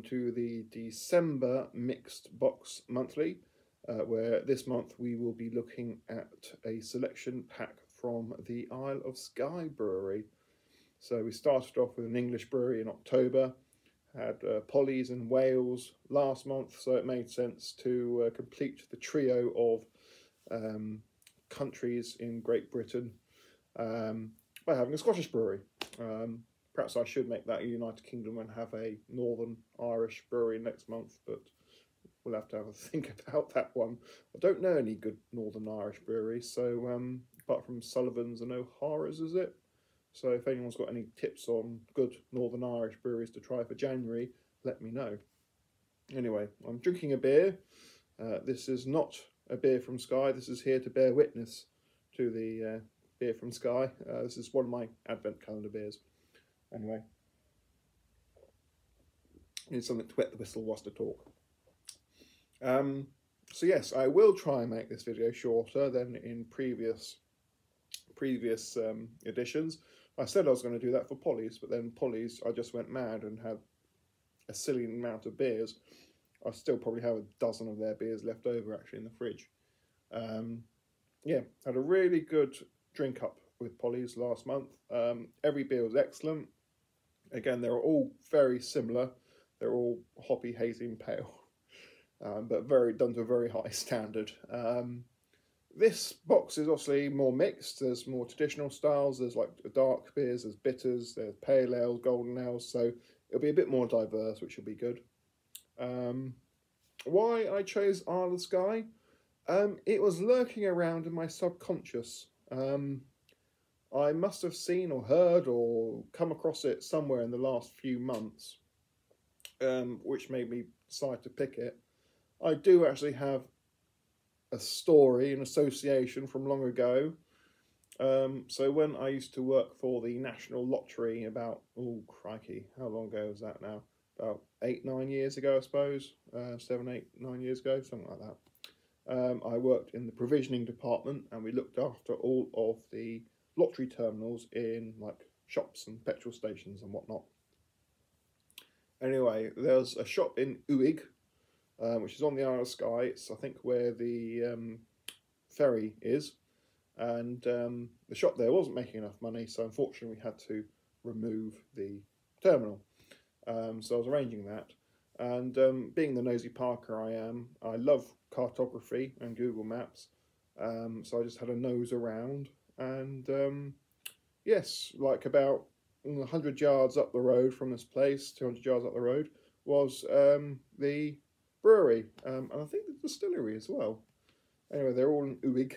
to the December Mixed Box Monthly, where this month we will be looking at a selection pack from the Isle of Skye Brewery. So we started off with an English brewery in October, had Polly's in Wales last month, so it made sense to complete the trio of countries in Great Britain by having a Scottish brewery. Perhaps I should make that a United Kingdom and have a Northern Irish brewery next month, but we'll have to have a think about that one. I don't know any good Northern Irish breweries, so apart from Sullivan's and O'Hara's, is it? So if anyone's got any tips on good Northern Irish breweries to try for January, let me know. Anyway, I'm drinking a beer. This is not a beer from Skye. This is here to bear witness to the beer from Skye. This is one of my Advent calendar beers. Anyway, need something to wet the whistle whilst I talk. So yes, I will try and make this video shorter than in previous editions. I said I was going to do that for Polly's, but then Polly's, I just went mad and had a silly amount of beers. I still probably have a dozen of their beers left over actually in the fridge. Yeah, had a really good drink up with Polly's last month. Every beer was excellent. Again, they're all very similar. They're all hoppy, hazy and pale, but done to a very high standard. This box is obviously more mixed. There's more traditional styles. There's like dark beers, there's bitters, there's pale ales, golden ales. So it'll be a bit more diverse, which will be good. Why I chose Isle of Skye? It was lurking around in my subconscious. I must have seen or heard or come across it somewhere in the last few months, which made me decide to pick it. I do actually have a story, an association from long ago. So when I used to work for the National Lottery about, oh crikey, how long ago was that now? About 8-9 years ago, I suppose. 7, 8, 9 years ago, something like that. I worked in the provisioning department and we looked after all of the lottery terminals in like shops and petrol stations and whatnot. Anyway, there's a shop in Uig, which is on the Isle of Skye. It's I think where the ferry is, and the shop there wasn't making enough money, so unfortunately we had to remove the terminal. So I was arranging that, and being the nosy Parker I am, I love cartography and Google Maps, so I just had a nose around, and yes, like about 100 yards up the road from this place, 200 yards up the road, was the brewery, and I think the distillery as well. Anyway, they're all in Uig,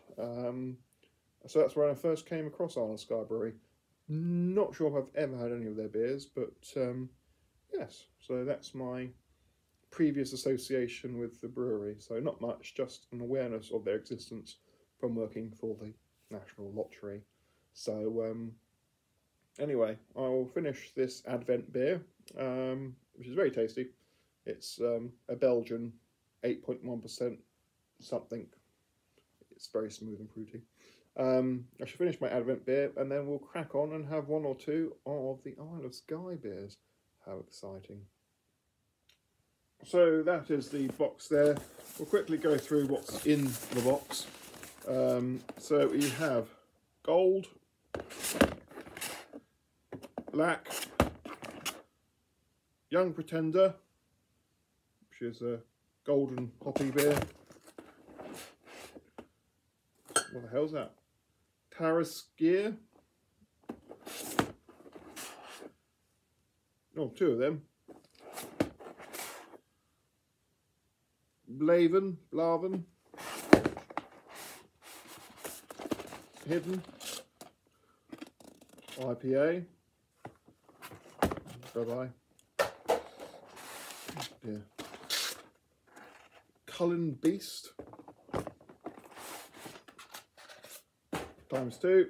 so that's where I first came across Isle of Skye Brewery. Not sure if I've ever had any of their beers, but yes, so that's my previous association with the brewery. So not much, just an awareness of their existence from working for the National Lottery. So anyway, I will finish this Advent beer, which is very tasty. It's a Belgian 8.1% something. It's very smooth and fruity. I should finish my Advent beer and then we'll crack on and have one or two of the Isle of Skye beers. How exciting. So that is the box there. We'll quickly go through what's in the box. So you have gold, black, Young Pretender, which is a golden hoppy beer. What the hell's that? Skye. Oh, two of them. Blaven, Hidden, IPA. Bye-bye. Yeah. Cullen Beast. ×2.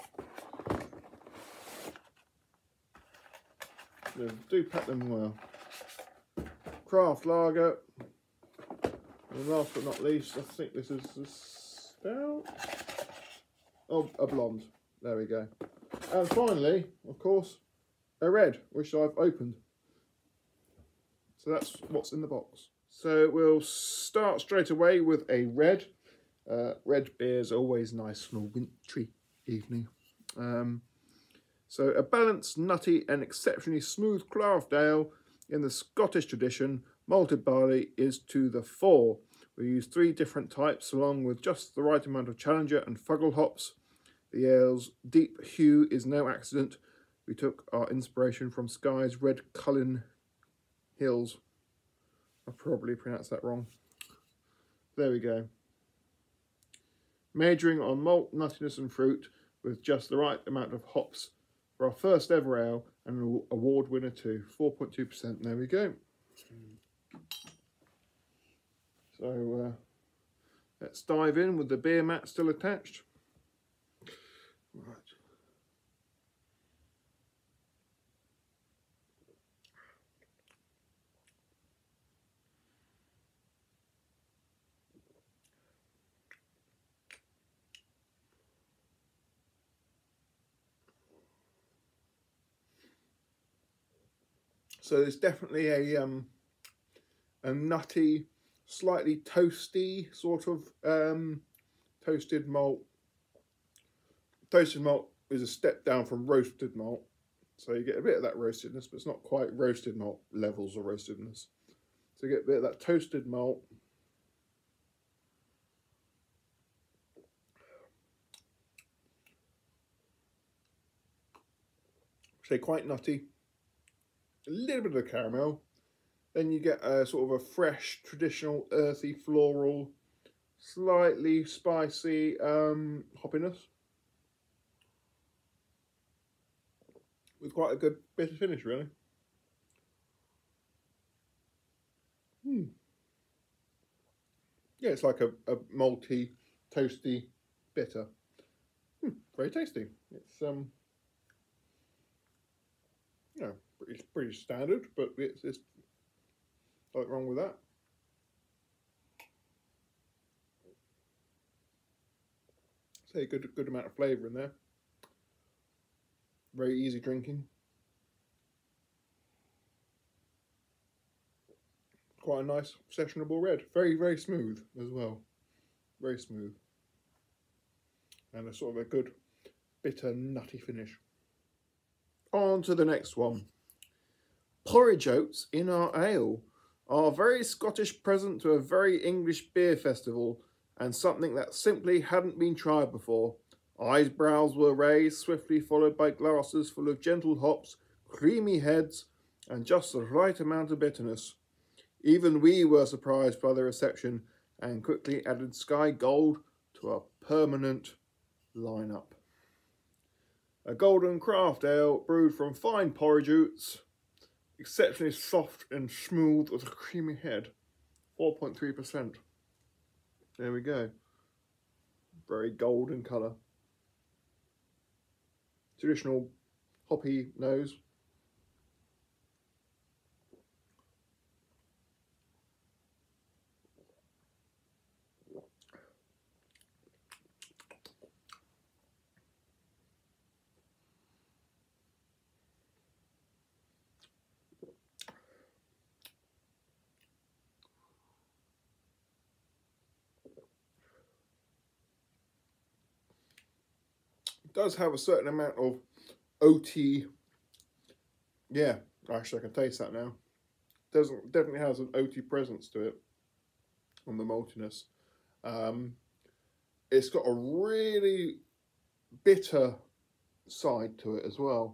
They do pack them well. Craft Lager. And last but not least, I think this is a stout. Oh, a blonde. There we go. And finally, of course, a red, which I've opened. So that's what's in the box. So we'll start straight away with a red. Red beer is always nice for a wintry evening. So a balanced, nutty and exceptionally smooth craft ale in the Scottish tradition. Malted barley is to the fore. We use 3 different types along with just the right amount of Challenger and Fuggle hops. The ale's deep hue is no accident. We took our inspiration from Skye's Red Cullen Hills. I probably pronounced that wrong. There we go. Majoring on malt, nuttiness and fruit with just the right amount of hops for our first ever ale and an award winner too. 4.2%. There we go. So let's dive in with the beer mat still attached. Right. So there's definitely a nutty, slightly toasty sort of toasted malt. Toasted malt is a step down from roasted malt. So you get a bit of that roastedness, but it's not quite roasted malt levels of roastedness. So you get a bit of that toasted malt. So quite nutty. A little bit of the caramel. Then you get a sort of a fresh, traditional, earthy, floral, slightly spicy hoppiness. With quite a good bit of finish, really. Yeah, it's like a malty, toasty, bitter. Very tasty. It's you know, pretty standard, but it's nothing wrong with that. Say a good amount of flavour in there. Very easy drinking. Quite a nice sessionable red. Very smooth as well. Very smooth. And a sort of a good bitter nutty finish. On to the next one. Porridge oats in our ale are a very Scottish present to a very English beer festival and something that simply hadn't been tried before. Eyebrows were raised, swiftly followed by glasses full of gentle hops, creamy heads, and just the right amount of bitterness. Even we were surprised by the reception and quickly added Skye Gold to our permanent lineup. A golden craft ale brewed from fine porridge oats, exceptionally soft and smooth with a creamy head. 4.3%. There we go. Very golden colour. Traditional hoppy nose. It does have a certain amount of oaty. Yeah, actually I can taste that now. Definitely has an oaty presence to it on the maltiness. It's got a really bitter side to it as well.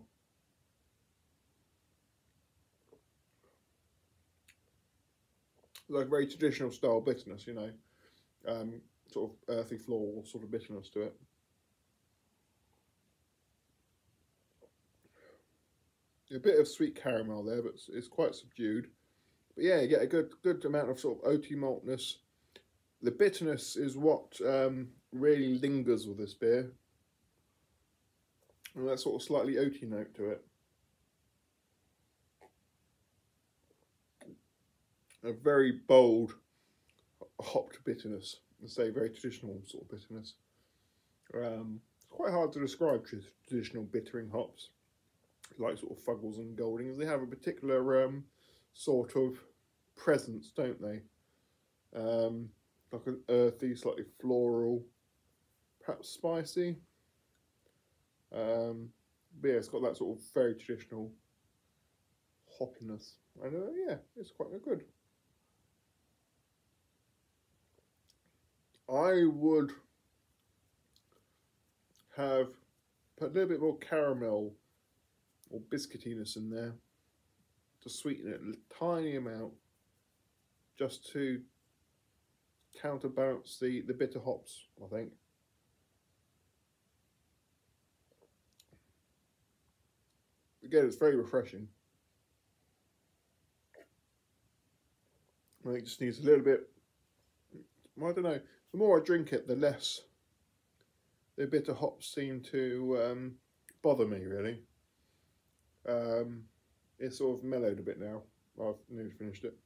Like very traditional style bitterness, you know, sort of earthy floral sort of bitterness to it. A bit of sweet caramel there, but it's quite subdued. But yeah, you get a good amount of sort of oaty maltness. The bitterness is what really lingers with this beer. And that sort of slightly oaty note to it. A very bold hopped bitterness. I say very traditional sort of bitterness. It's quite hard to describe traditional bittering hops, like sort of Fuggles and Goldings. They have a particular sort of presence, don't they? Like an earthy, slightly floral, perhaps spicy. But yeah, it's got that sort of very traditional hoppiness, and yeah, it's quite good. I would have put a little bit more caramel or biscuitiness in there to sweeten it a tiny amount, just to counterbalance the bitter hops, I think. Again, it's very refreshing. I think it just needs a little bit, well, I don't know, the more I drink it, the less the bitter hops seem to bother me, really. It's sort of mellowed a bit now. I've nearly finished it.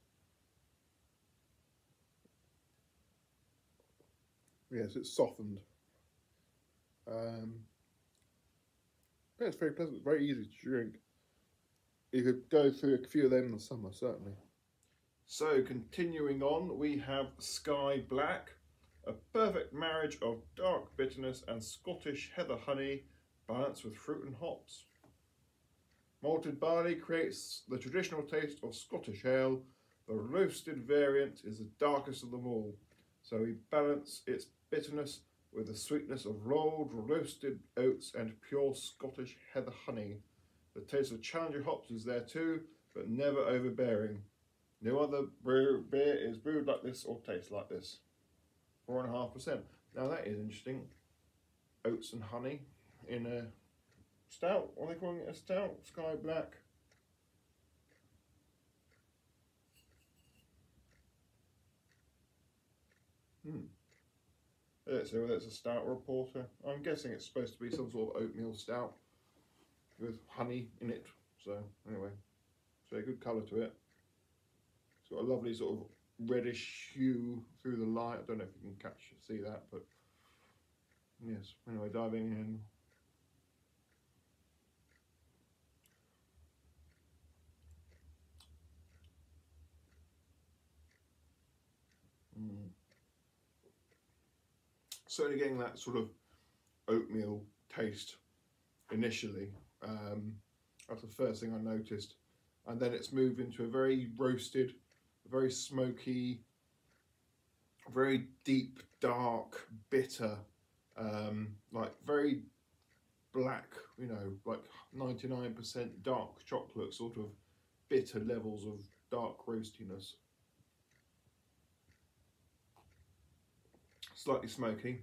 Yes, it's softened. Um, yeah, it's very pleasant, very easy to drink. You could go through a few of them in the summer, certainly. So, continuing on, we have Skye Black, a perfect marriage of dark bitterness and Scottish heather honey balanced with fruit and hops. Malted barley creates the traditional taste of Scottish ale. The roasted variant is the darkest of them all, so we balance its bitterness with the sweetness of rolled roasted oats and pure Scottish heather honey. The taste of Challenger hops is there too, but never overbearing. No other beer is brewed like this or tastes like this. 4.5%. Now that is interesting. Oats and honey in a stout. What are they calling it? A stout? Skye Black. Let's see whether it's a stout or a porter. I'm guessing it's supposed to be some sort of oatmeal stout with honey in it. So anyway, so a good colour to it. It's got a lovely sort of reddish hue through the light. I don't know if you can see that, but yes. Anyway, diving in. Certainly getting that sort of oatmeal taste initially. That's the first thing I noticed, and then it's moved into a very roasted, very smoky, very deep, dark, bitter, like very black, you know, like 99% dark chocolate, sort of bitter levels of dark roastiness. Slightly smoky.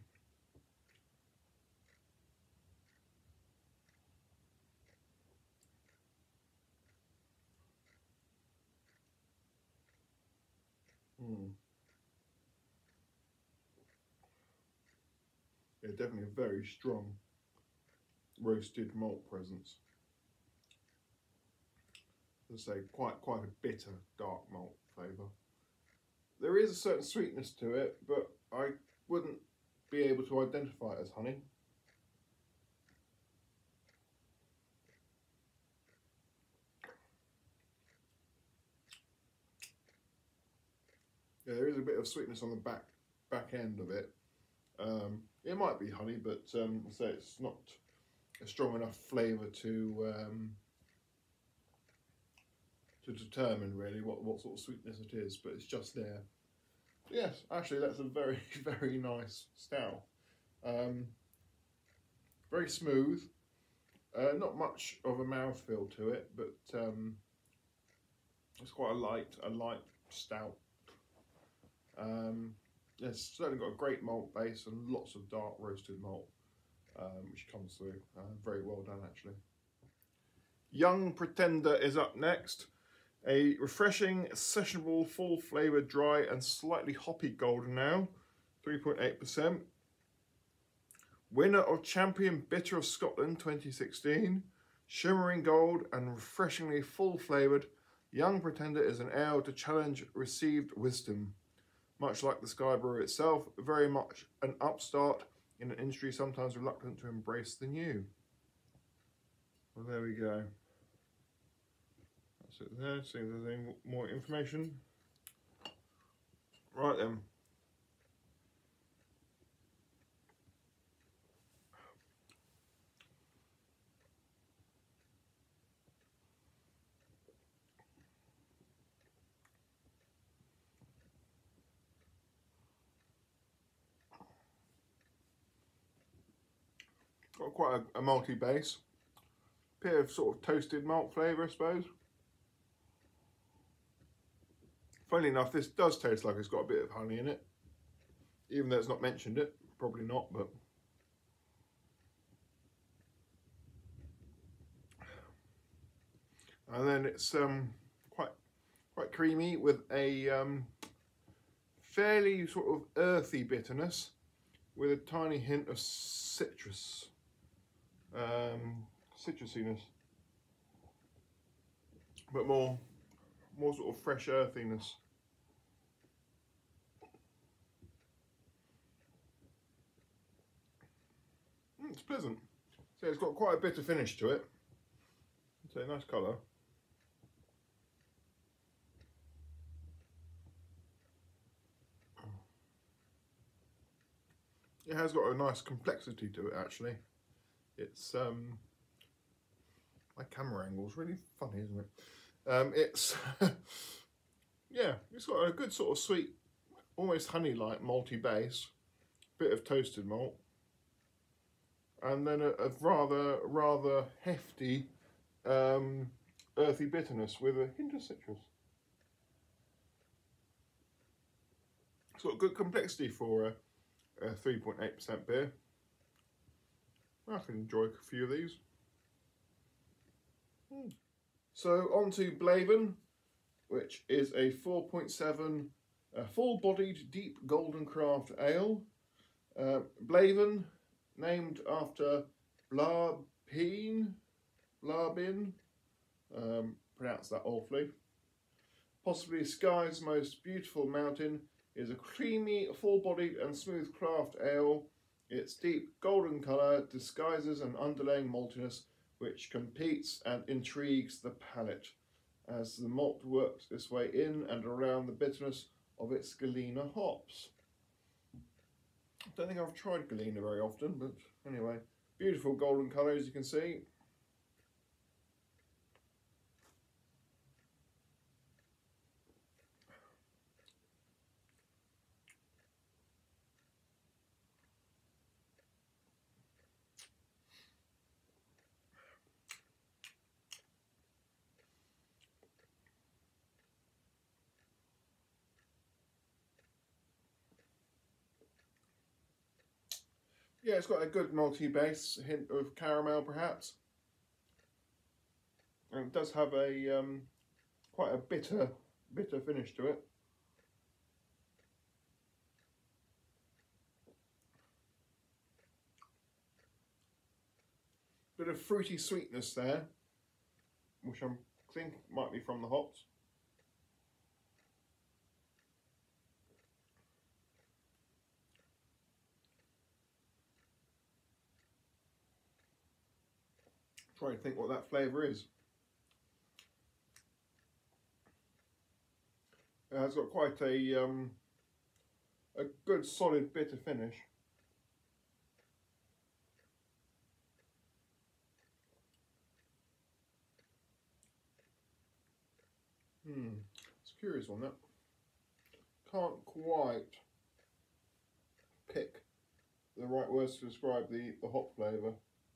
Yeah, definitely a very strong roasted malt presence. As I say, quite a bitter dark malt flavour. There is a certain sweetness to it, but I wouldn't be able to identify it as honey. Yeah, there is a bit of sweetness on the back end of it. It might be honey, but say it's not a strong enough flavour to determine really what sort of sweetness it is, but it's just there. Yes, actually, that's a very very nice stout. Very smooth. Not much of a mouthfeel to it, but it's quite a light stout. It's certainly got a great malt base and lots of dark roasted malt, which comes through. Very well done, actually. Young Pretender is up next. A refreshing, sessionable, full flavoured, dry and slightly hoppy golden ale, 3.8%. Winner of Champion Bitter of Scotland 2016. Shimmering gold and refreshingly full flavoured, Young Pretender is an ale to challenge received wisdom. Much like the Skye Brewery itself, very much an upstart in an industry sometimes reluctant to embrace the new. Well, there we go. That's it there. See if there's any more information. Right then. Got quite a malty base. Bit of sort of toasted malt flavour, I suppose. Funnily enough, this does taste like it's got a bit of honey in it. Even though it's not mentioned it. Probably not, but... And then it's quite creamy with a fairly sort of earthy bitterness with a tiny hint of citrusiness, but more sort of fresh earthiness. It's pleasant. So it's got quite a bitter finish to it. It's a nice colour. It has got a nice complexity to it, actually. It's my camera angle's really funny, isn't it? It's yeah, it's got a good sort of sweet, almost honey-like malty base, bit of toasted malt, and then a rather hefty earthy bitterness with a hint of citrus. It's got good complexity for a 3.8% beer. I can enjoy a few of these. So on to Blaven, which is a 4.7 full-bodied deep golden craft ale. Blaven, named after Blarbin, pronounced that awfully. Possibly Skye's most beautiful mountain, is a creamy, full-bodied and smooth craft ale. Its deep golden colour disguises an underlying maltiness which competes and intrigues the palate as the malt works its way in and around the bitterness of its Galena hops. I don't think I've tried Galena very often, but anyway, beautiful golden colour as you can see. Yeah, it's got a good malty base, a hint of caramel perhaps. And it does have a quite a bitter finish to it. Bit of fruity sweetness there, which I think might be from the hops. Trying to think what that flavour is. It has got quite a good solid bitter finish. It's a curious one, that. Can't quite pick the right words to describe the hop flavour.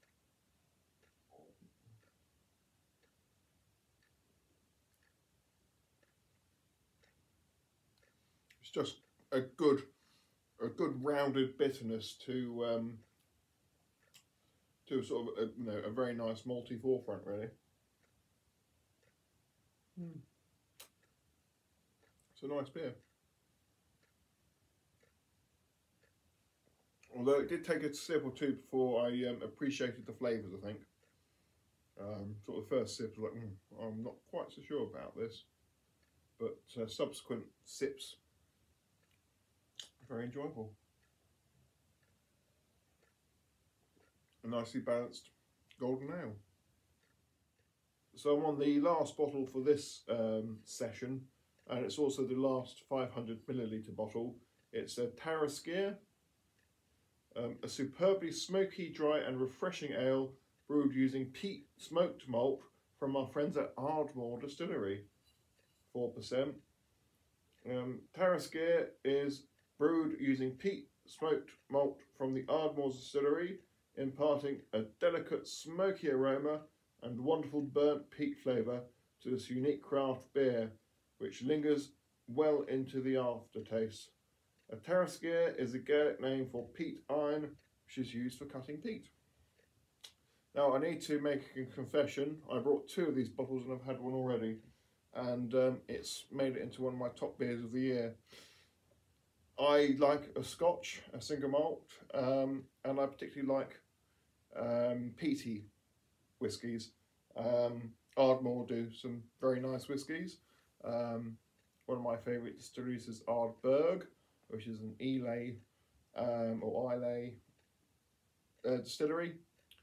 It's just a good rounded bitterness to sort of a very nice malty forefront, really. It's a nice beer. Although it did take a sip or two before I appreciated the flavours, I think. Sort of the first sip was like, I'm not quite so sure about this. But subsequent sips, very enjoyable. A nicely balanced golden ale. So I'm on the last bottle for this session, and it's also the last 500ml bottle. It's a Skye, a superbly smoky, dry and refreshing ale brewed using peat smoked malt from our friends at Ardmore Distillery, 4%. Skye is brewed using peat smoked malt from the Ardmore Distillery, imparting a delicate smoky aroma and wonderful burnt peat flavour to this unique craft beer, which lingers well into the aftertaste. A Skye is a Gaelic name for peat iron, which is used for cutting peat. Now, I need to make a confession. I brought 2 of these bottles and I've had one already, and it's made it into one of my top beers of the year. I like a Scotch, a single malt, and I particularly like peaty whiskies. Ardmore do some very nice whiskies. One of my favourite distilleries is Ardberg, which is an Islay or Islay distillery.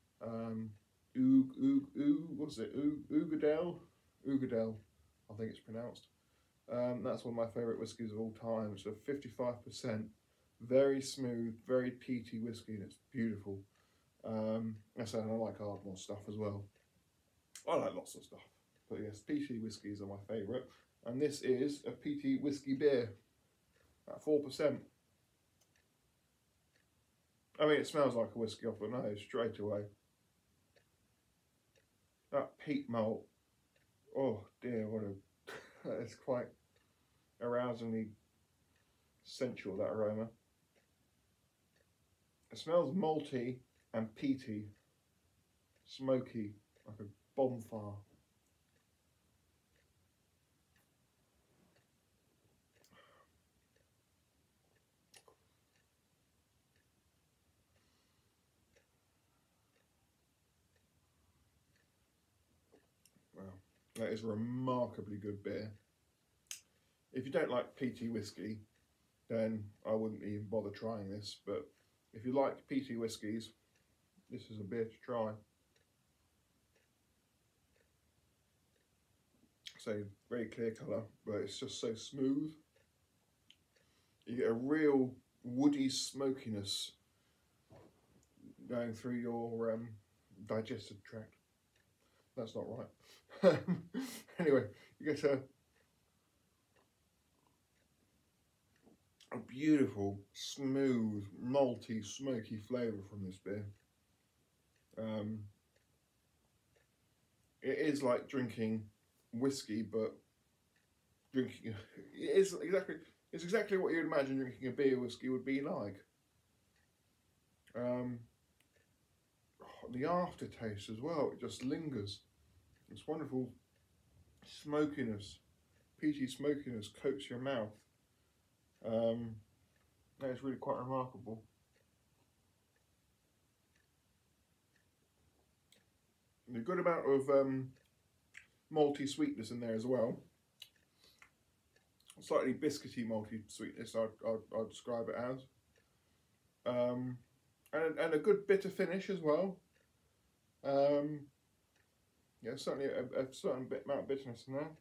Ugadel, I think it's pronounced. That's one of my favourite whiskies of all time. It's a 55%, very smooth, very peaty whiskey, and it's beautiful. I like Ardmore stuff as well. I like lots of stuff, but yes, peaty whiskies are my favourite. And this is a peaty whiskey beer at 4%. I mean, it smells like a whiskey off the nose straight away. That peat malt, oh dear, that is quite arousingly sensual, that aroma. It smells malty and peaty, smoky, like a bonfire. Wow, that is remarkably good beer. If you don't like peaty whiskey, then I wouldn't even bother trying this, but if you like peaty whiskies, this is a beer to try. So, very clear colour, but it's just so smooth. You get a real woody smokiness going through your digestive tract. That's not right. Anyway, you get a beautiful, smooth, malty, smoky flavour from this beer. It is like drinking whiskey, but it's exactly what you'd imagine drinking a beer whiskey would be like. The aftertaste as well, it just lingers. This wonderful smokiness, peaty smokiness coats your mouth. That is really quite remarkable. A good amount of malty sweetness in there as well. Slightly biscuity malty sweetness, I'd describe it as. And a good bitter finish as well. Yeah, certainly a certain amount of bitterness in there.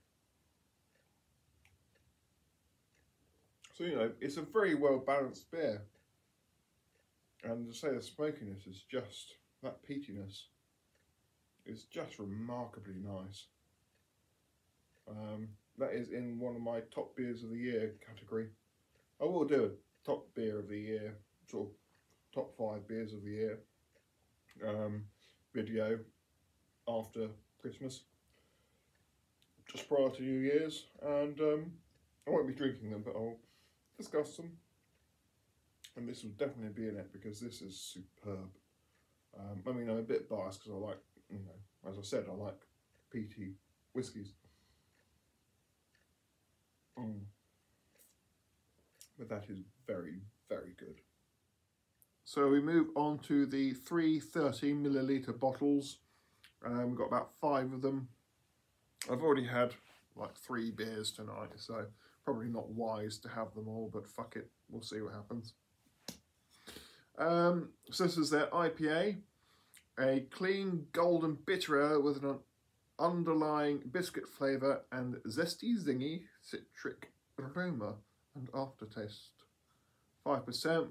So, you know, it's a very well balanced beer. And to say the smokiness is just, that peatiness is just remarkably nice. That is in one of my top beers of the year category. I will do a top beer of the year, sort of top 5 beers of the year video after Christmas, just prior to New Year's, and I won't be drinking them, but I'll discuss them, and this will definitely be in it because this is superb. I mean, I'm a bit biased because I like, you know, as I said, I like peaty whiskies. But that is very, very good. So we move on to the 330ml bottles. We've got about 5 of them. I've already had like 3 beers tonight, so probably not wise to have them all, but fuck it, we'll see what happens. So this is their IPA, a clean golden bitter ale with an underlying biscuit flavour and zesty, zingy, citric aroma and aftertaste. 5%.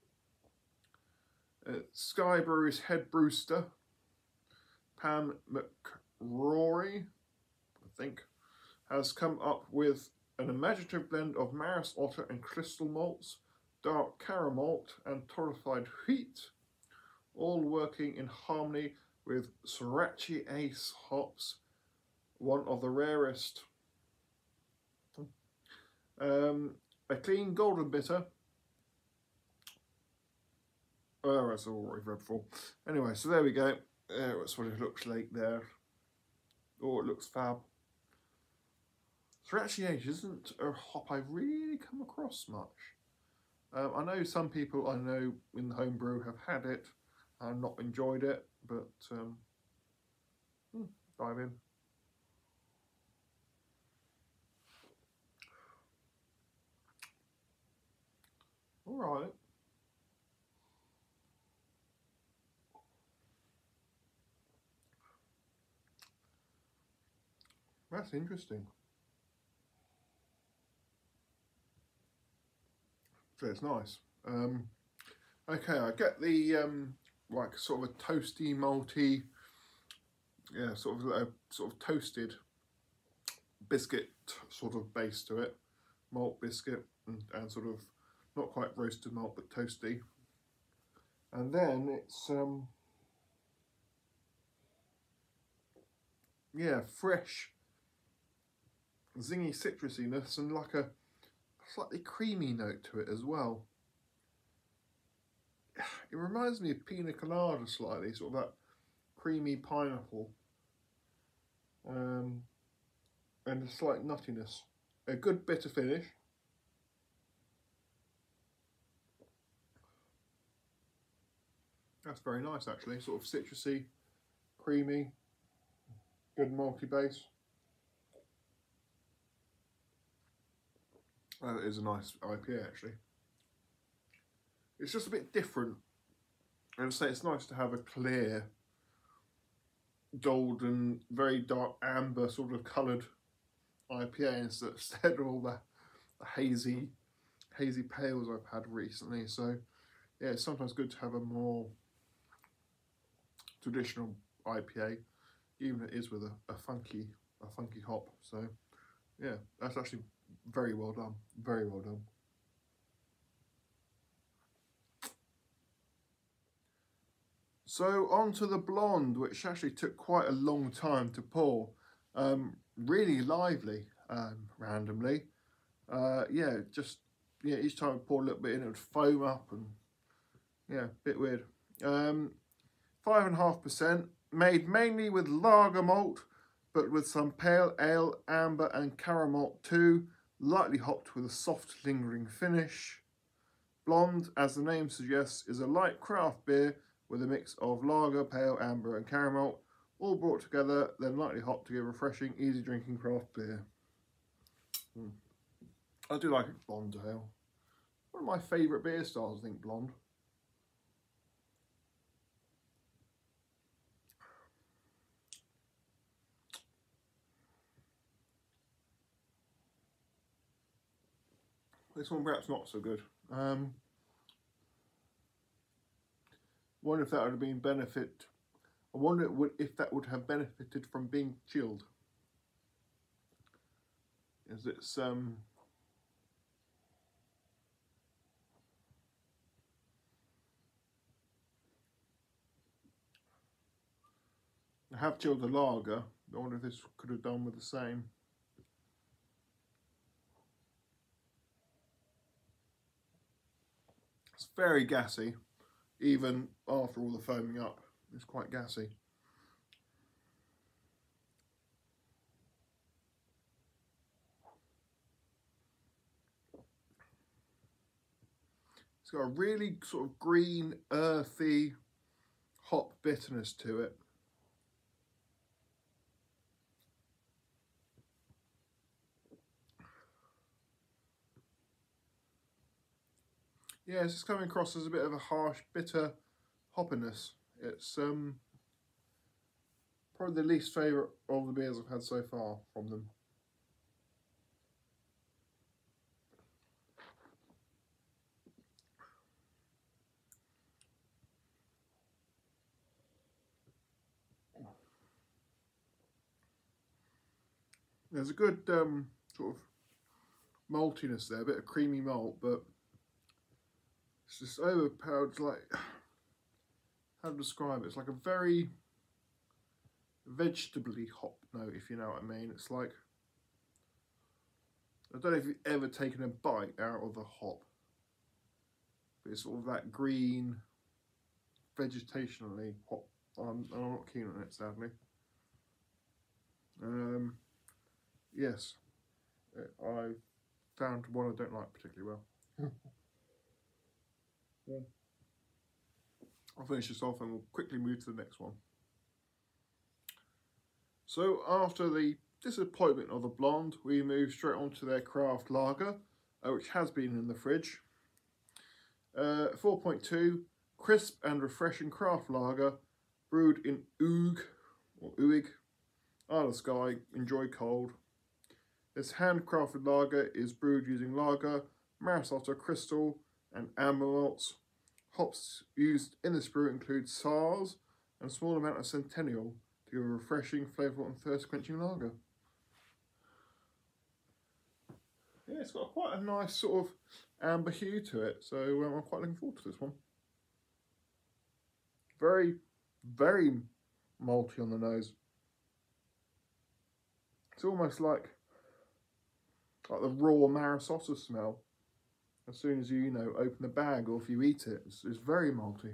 Skye Brewery's head brewster, Pam McRory, I think, has come up with an imaginative blend of Maris Otter and crystal malts, dark caramel malt and torrefied wheat, all working in harmony with Sriracha Ace hops, one of the rarest. A clean golden bitter. Oh, that's all I've read for. Anyway, so there we go. That's what it looks like there. Oh, it looks fab. Sriracha Ace isn't a hop I've really come across much. I know some people I know in the homebrew have had it and not enjoyed it, but dive in. All right. That's interesting. So it's nice. Okay, I get the like sort of a toasty, malty, yeah, sort of toasted biscuit sort of base to it, malt biscuit and sort of not quite roasted malt but toasty. And then it's yeah, fresh, zingy citrusiness and like a slightly creamy note to it as well. It reminds me of pina colada slightly, sort of that creamy pineapple, and a slight nuttiness. A good bitter finish. That's very nice actually, sort of citrusy, creamy, good malty base. That is a nice IPA actually. It's just a bit different. And say it's nice to have a clear, golden, very dark amber sort of coloured IPA instead of all the hazy pales I've had recently. So yeah, it's sometimes good to have a more traditional IPA, even if it is with a funky hop. So yeah, that's actually very well done. Very well done. So on to the blonde, which actually took quite a long time to pour. Really lively, randomly. Yeah, just each time I pour a little bit in, it would foam up and yeah, a bit weird. 5.5%, made mainly with lager malt, but with some pale ale, amber and caramel malt too, lightly hopped with a soft lingering finish. Blonde, as the name suggests, is a light craft beer with a mix of lager, pale, amber and caramel, all brought together, then lightly hopped to give refreshing, easy drinking craft beer. I do like blonde ale. One of my favourite beer styles, I think, blonde. This one perhaps not so good. Wonder if that would have been benefit. I wonder if that would have benefited from being chilled. Is it's I have chilled the lager. I wonder if this could have done with the same. It's very gassy, even after all the foaming up. It's quite gassy. It's got a really sort of green, earthy, hop bitterness to it. Yeah, it's just coming across as a bit of a harsh, bitter hoppiness. It's Probably the least favourite of the beers I've had so far from them. There's a good sort of maltiness there, a bit of creamy malt, but it's just overpowered. It's like, how to describe it? It's like a very vegetably hop note, if you know what I mean. It's like, I don't know if you've ever taken a bite out of the hop, but it's sort of that green, vegetationally hop. I'm not keen on it, sadly. Yes, I found one I don't like particularly well. Yeah. I'll finish this off and we'll quickly move to the next one. So after the disappointment of the blonde, we move straight on to their craft lager, which has been in the fridge. 4.2, crisp and refreshing craft lager, brewed in Uig, or Uig, Isle of Skye, enjoy cold. This handcrafted lager is brewed using lager, Marisotto crystal and amber malts. Hops used in this brew include SARS and a small amount of Centennial to give a refreshing, flavourful and thirst-quenching lager. Yeah, it's got quite a nice sort of amber hue to it, so I'm quite looking forward to this one. Very, very malty on the nose. It's almost like the raw Marisotto smell. As soon as you know, open the bag or if you eat it, it's very malty.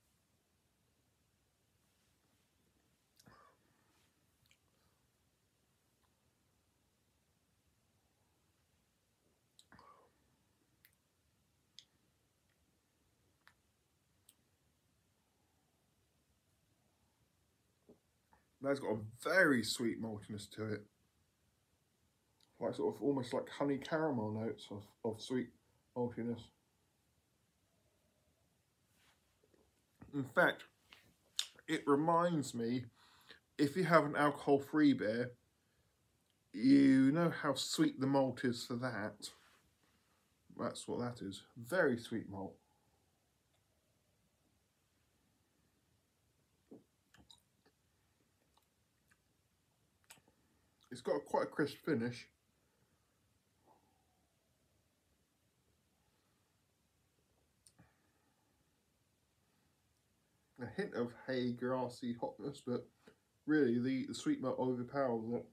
That's got a very sweet maltiness to it. Like sort of almost like honey caramel notes of sweet maltiness. In fact, it reminds me, if you have an alcohol-free beer, you know how sweet the malt is for that. That's what that is. Very sweet malt. It's got quite a crisp finish. A hint of hay grassy hotness, but really the sweet malt overpowers it.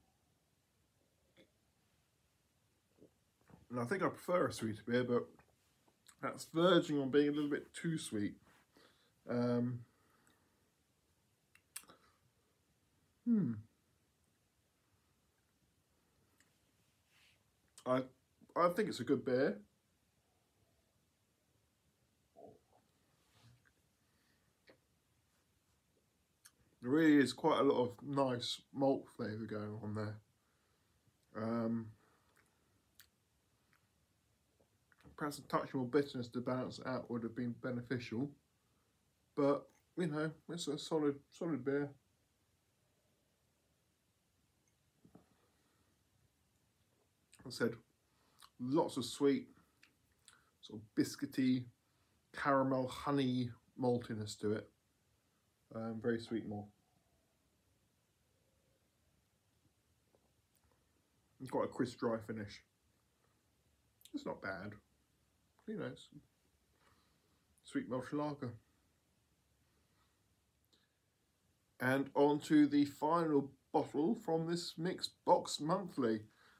And I think I prefer a sweeter beer, but that's verging on being a little bit too sweet. I think it's a good beer. There really is quite a lot of nice malt flavour going on there. Perhaps a touch more bitterness to balance it out would have been beneficial, but you know, it's a solid beer. As I said, lots of sweet, sort of biscuity, caramel, honey maltiness to it. Very sweet malt. It's got a crisp, dry finish. It's not bad. You know, it's sweet malt lager. And on to the final bottle from this mixed box monthly.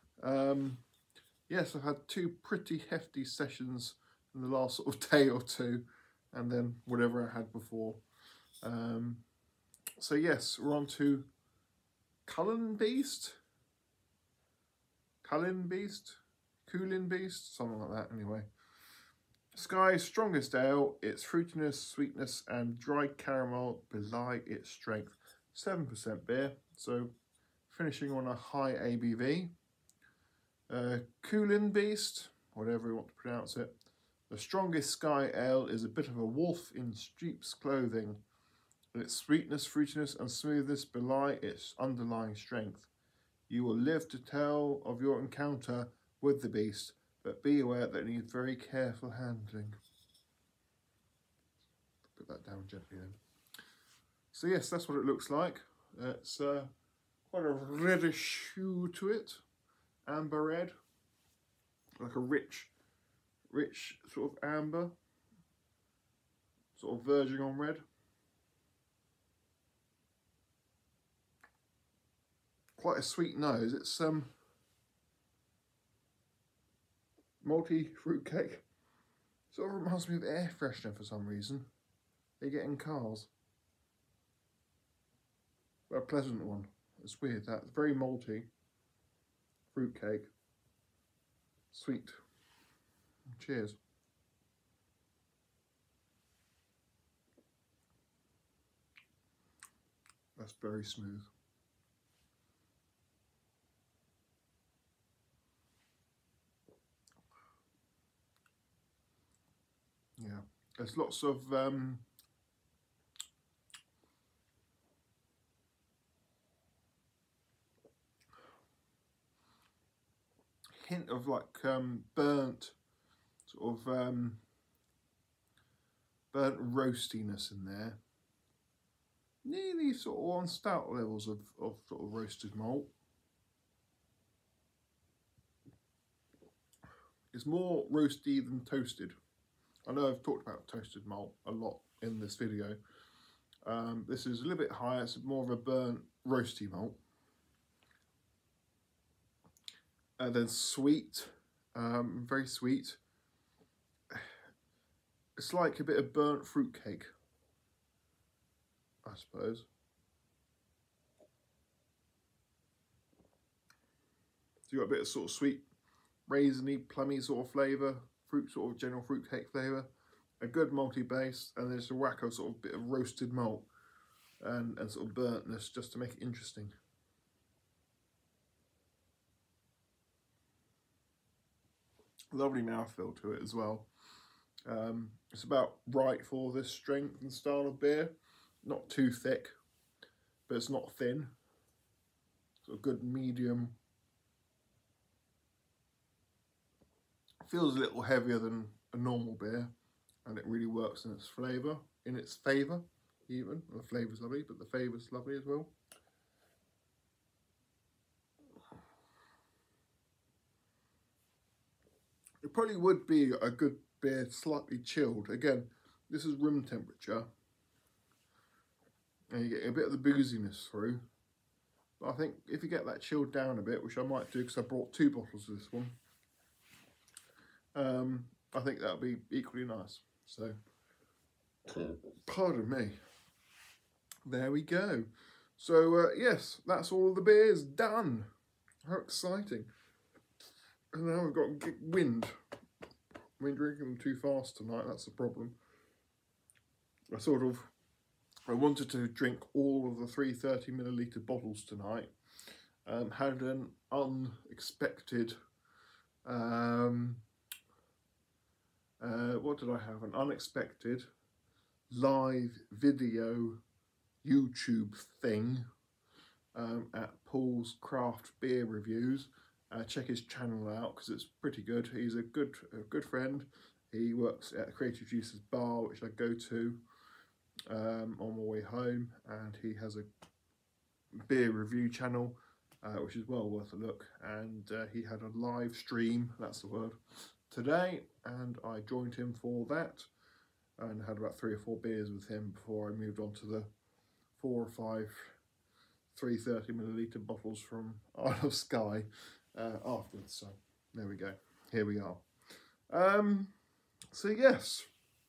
Yes, I've had two pretty hefty sessions in the last sort of day or two, and then whatever I had before. So yes, we're on to Cullen Beast, something like that anyway. Skye's strongest ale, its fruitiness, sweetness and dry caramel belie its strength. 7% beer, so finishing on a high ABV. Coolin Beast, whatever you want to pronounce it. The strongest Skye ale is a bit of a wolf in sheep's clothing. Its sweetness, fruitiness and smoothness belie its underlying strength. You will live to tell of your encounter with the beast, but be aware that it needs very careful handling. Put that down gently then. So yes, that's what it looks like. It's quite a reddish hue to it, amber red, like a rich sort of amber, sort of verging on red. Quite a sweet nose. It's malty fruitcake. Sort of reminds me of air freshener for some reason. They get in cars. But a pleasant one. It's weird that. It's very malty. Fruitcake. Sweet. Cheers. That's very smooth. Yeah, there's lots of hint of like burnt sort of burnt roastiness in there. Nearly sort of on stout levels of sort of roasted malt. It's more roasty than toasted. I know I've talked about toasted malt a lot in this video. This is a little bit higher, it's more of a burnt roasty malt. And then sweet, very sweet. It's like a bit of burnt fruitcake, I suppose. So you've got a bit of sort of sweet, raisiny, plummy sort of flavour, sort of general fruitcake flavour, a good malty base, and there's a whack of sort of bit of roasted malt and sort of burntness just to make it interesting. Lovely mouthfeel to it as well. It's about right for this strength and style of beer. Not too thick, but it's not thin. Sort of good medium. Feels a little heavier than a normal beer, and it really works in its flavour, even. The flavour's lovely, but the flavour's lovely as well. It probably would be a good beer, slightly chilled. Again, this is room temperature, and you get a bit of the booziness through. But I think if you get that chilled down a bit, which I might do because I brought 2 bottles of this one, I think that'll be equally nice. So, pardon me. There we go. So, yes, that's all of the beers done. How exciting. And now we've got wind. We're drinking them too fast tonight, that's the problem. I wanted to drink all of the 330ml bottles tonight. Had an unexpected, what did I have? An unexpected live video YouTube thing at Paul's Craft Beer Reviews. Check his channel out because it's pretty good. He's a good friend. He works at Creative Juices Bar, which I go to on my way home, and he has a beer review channel, which is well worth a look. And he had a live stream, that's the word, today, and I joined him for that, and had about 3 or 4 beers with him before I moved on to the 4 or 5 330ml bottles from Isle of Skye afterwards. So there we go, here we are. So yes,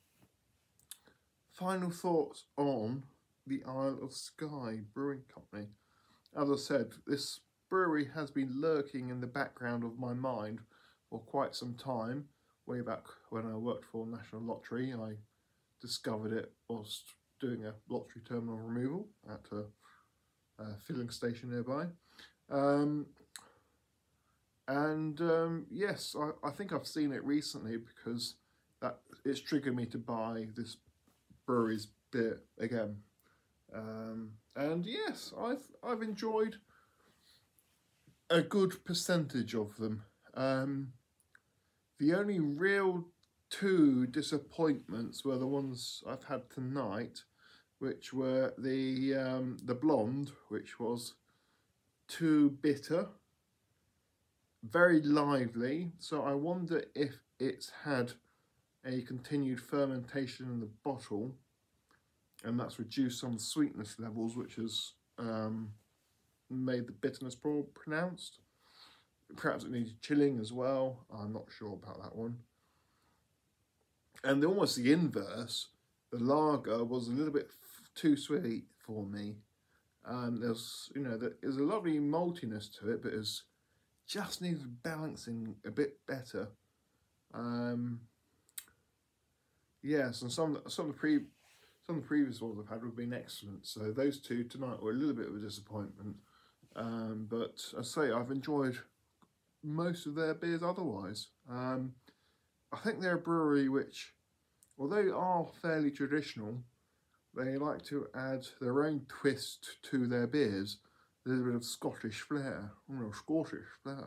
final thoughts on the Isle of Skye Brewing Company. As I said, this brewery has been lurking in the background of my mind for quite some time. Way back when I worked for National Lottery, I discovered it whilst doing a lottery terminal removal at a filling station nearby. Yes, I think I've seen it recently because it's triggered me to buy this brewery's beer again. And yes, I've enjoyed a good percentage of them. The only real two disappointments were the ones I've had tonight, which were the blonde, which was too bitter, very lively. So I wonder if it's had a continued fermentation in the bottle, and that's reduced some sweetness levels, which has made the bitterness more pronounced. Perhaps it needed chilling as well. I'm not sure about that one. And almost the inverse, the lager was a little bit too sweet for me. There's, there's a lovely maltiness to it, but it's just needs balancing a bit better. Yes, and some of the previous ones I've had have been excellent. So those two tonight were a little bit of a disappointment. But as I say, I've enjoyed most of their beers otherwise. I think they're a brewery which, although they are fairly traditional, they like to add their own twist to their beers. A little bit of Scottish flair, Scottish flair.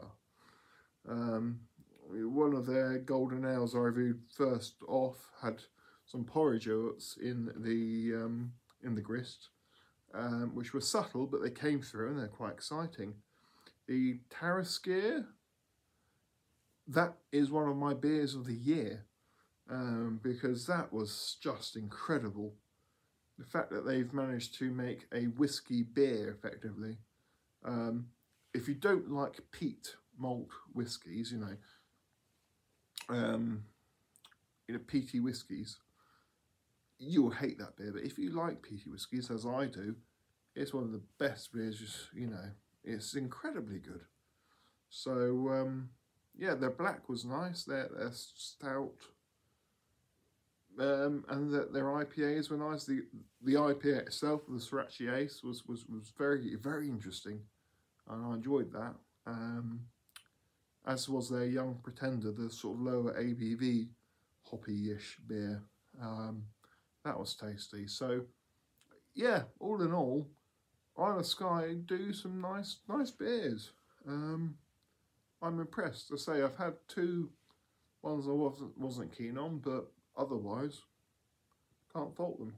One of their golden ales I reviewed first off had some porridge oats in the grist, which were subtle, but they came through and they're quite exciting. The Tarascere, that is one of my beers of the year, because that was just incredible. The fact that they've managed to make a whiskey beer effectively. If you don't like peat malt whiskies, peaty whiskies, you will hate that beer. But if you like peaty whiskies, as I do, it's one of the best beers. It's incredibly good. So yeah, their black was nice. Their stout, and their IPAs were nice. The IPA itself, the Sriracha Ace, was very, very interesting, and I enjoyed that. As was their Young Pretender, the sort of lower ABV hoppy-ish beer. That was tasty. So yeah, all in all, Isle of Skye do some nice beers. I'm impressed. I say I've had two ones I wasn't keen on, but otherwise can't fault them.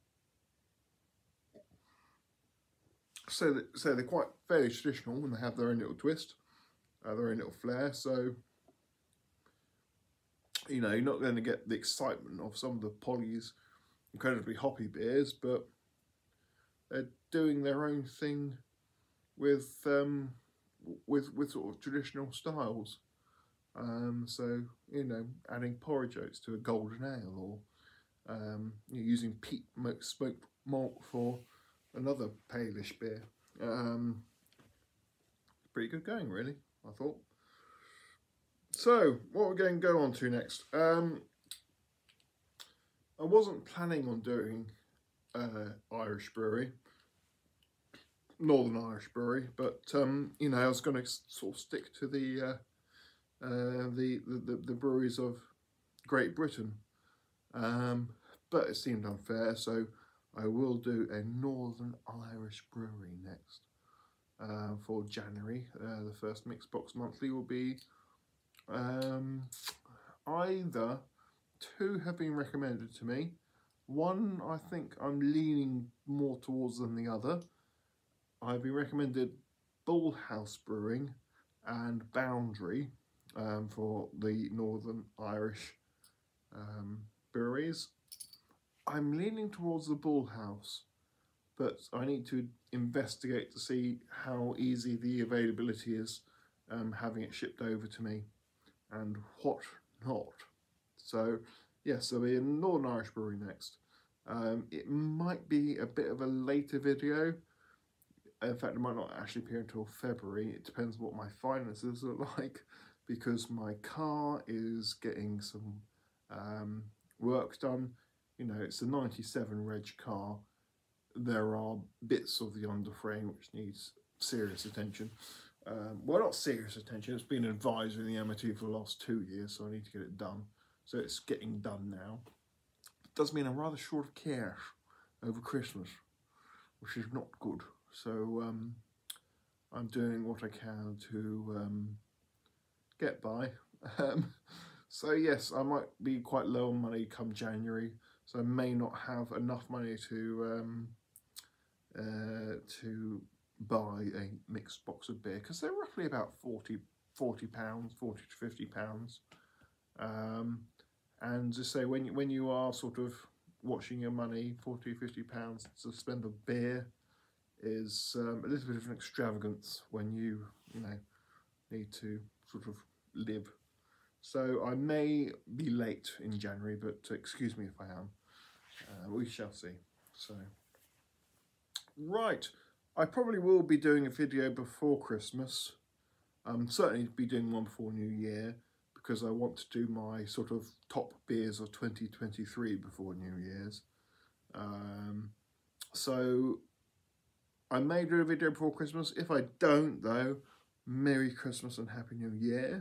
So they're quite fairly traditional, and they have their own little twist, their own little flair. So you're not going to get the excitement of some of the Polly's incredibly hoppy beers, but they're doing their own thing with sort of traditional styles. So adding porridge oats to a golden ale, or using peat smoked malt for another palish beer. Pretty good going, really, I thought. So what we're going to go on to next. I wasn't planning on doing Irish brewery, Northern Irish brewery, but I was going to sort of stick to the breweries of Great Britain, but it seemed unfair, so I will do a Northern Irish brewery next for January. The first Mixbox Monthly will be either two have been recommended to me. One I think I'm leaning more towards than the other. I've been recommended Bullhouse Brewing and Boundary for the Northern Irish breweries. I'm leaning towards the Bullhouse, but I need to investigate to see how easy the availability is, having it shipped over to me and what not. So yes, there'll be a Northern Irish brewery next. It might be a bit of a later video. In fact, it might not actually appear until February. It depends what my finances are like, because my car is getting some work done. It's a 97 reg car. There are bits of the underframe which needs serious attention. Well, not serious attention. It's been advised in the MOT for the last 2 years, so I need to get it done. So it's getting done now. It does mean I'm rather short of cash over Christmas. which is not good. So I'm doing what I can to get by. So yes, I might be quite low on money come January, so I may not have enough money to buy a mixed box of beer, because they're roughly about £40, £40 to £50. And just say, when you are sort of watching your money, £40, £50 to spend on beer is a little bit of an extravagance when you need to sort of live. So I may be late in January, but excuse me if I am. We shall see. So, right, I probably will be doing a video before Christmas. Certainly be doing one before New Year, because I want to do my sort of top beers of 2023 before New Year's. So I may do a video before Christmas. If I don't, though, Merry Christmas and Happy New Year.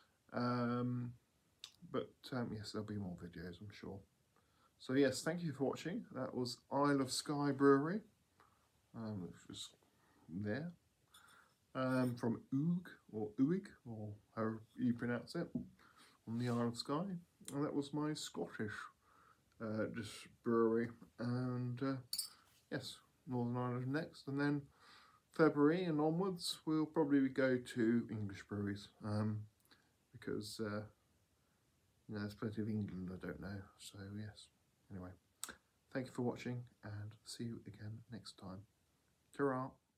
Yes, there'll be more videos, I'm sure. So yes, thank you for watching. That was Isle of Skye Brewery, which was there. From Uig, or however you pronounce it, on the Isle of Skye. And that was my Scottish brewery. And yes, Northern Ireland next, and then February and onwards we'll probably go to English breweries, because there's plenty of England I don't know. So yes, anyway, thank you for watching, and see you again next time. Ta-ra.